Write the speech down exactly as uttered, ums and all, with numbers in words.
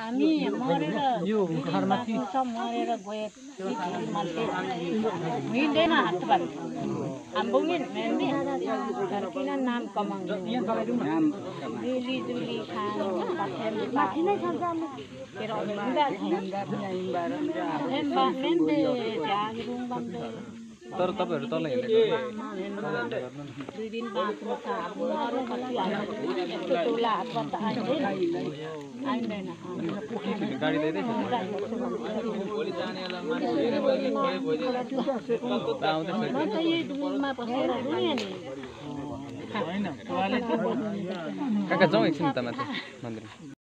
हामी मरेर यो घरमाथि सब मरेर गए मान्छे मिल्दैन हातबाट हाम्रो नि मेन्ने तर किन नाम कमाउनु लिली दुली खान माथि नै छ तेरो भन्दा छैन मेन्ने जागिरुङ बन्दै तर तपाईहरु तल हिँड्दै दुई दिन बाँच्नु छ अब अरु कति आयो टोला हातबाट आइदैन आइदैन गाडी ल्याइदै भोलि जानेला मान्छे आउँदैछ म त यही दुईमा बसेर रुएँ नि हैन काका जाउँ एकछिन त माथि मन्दिर